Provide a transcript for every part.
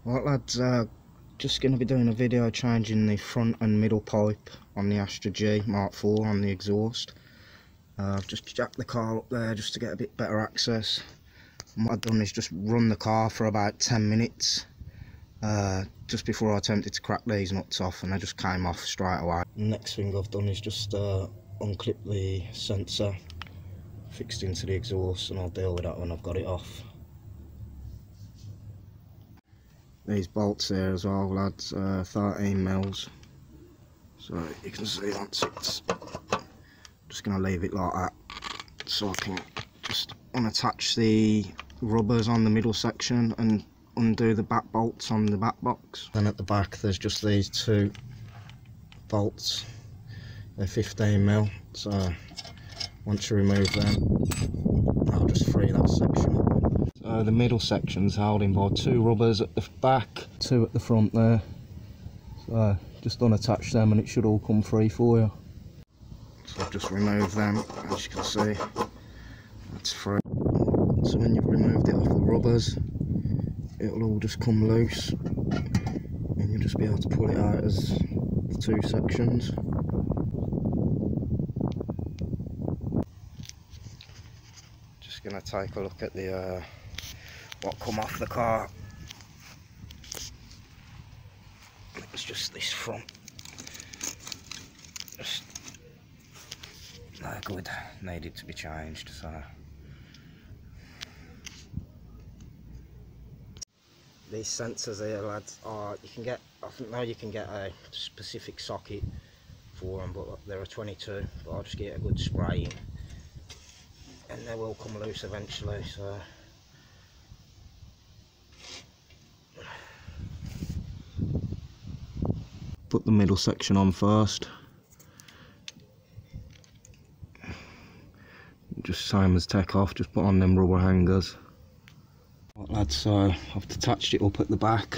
Right lads, just going to be doing a video changing the front and middle pipe on the Astra G Mark IV on the exhaust. I've just jacked the car up there just to get a bit better access. And what I've done is just run the car for about 10 minutes just before I attempted to crack these nuts off, and they just came off straight away. Next thing I've done is just unclip the sensor fixed into the exhaust, and I'll deal with that when I've got it off. These bolts there as well lads, 13 mils, so you can see once it's just going to leave it like that, so I can just unattach the rubbers on the middle section and undo the back bolts on the back box. Then at the back there's just these two bolts, they're 15 mil, so once you remove them I'll just free that section up. So the middle section's holding by two rubbers at the back, two at the front there, so just unattach them and it should all come free for you. So I've just removed them, as you can see, that's free. So when you've removed it off the rubbers, it'll all just come loose and you'll just be able to pull it out as the two sections. Just going to take a look at the what come off the car. It was just this front, just no good, needed to be changed. So these sensors here lads are, you can get, I think now you can get a specific socket for them, but they're a 22, but I'll just get a good spray in and they will come loose eventually. So put the middle section on first, just same as take off, just put on them rubber hangers. Right lads, so I've attached it up at the back,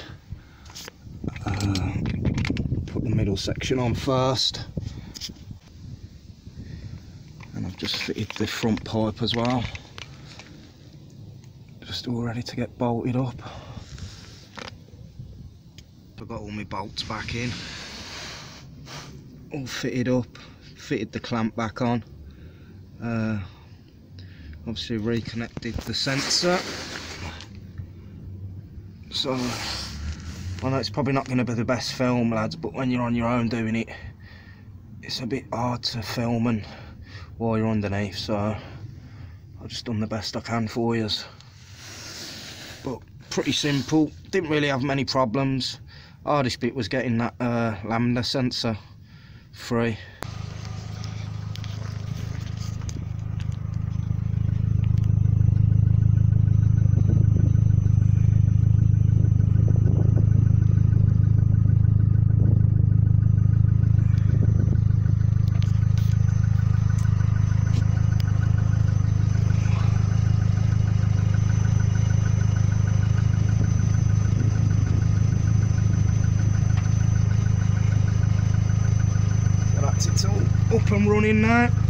put the middle section on first, and I've just fitted the front pipe as well, just all ready to get bolted up. I've got all my bolts back in, all fitted up, fitted the clamp back on, obviously reconnected the sensor. So I know it's probably not going to be the best film lads, but when you're on your own doing it, it's a bit hard to film and while you're underneath, so I've just done the best I can for you. But pretty simple, didn't really have many problems. Hardest bit was getting that lambda sensor free. It's all up and running now.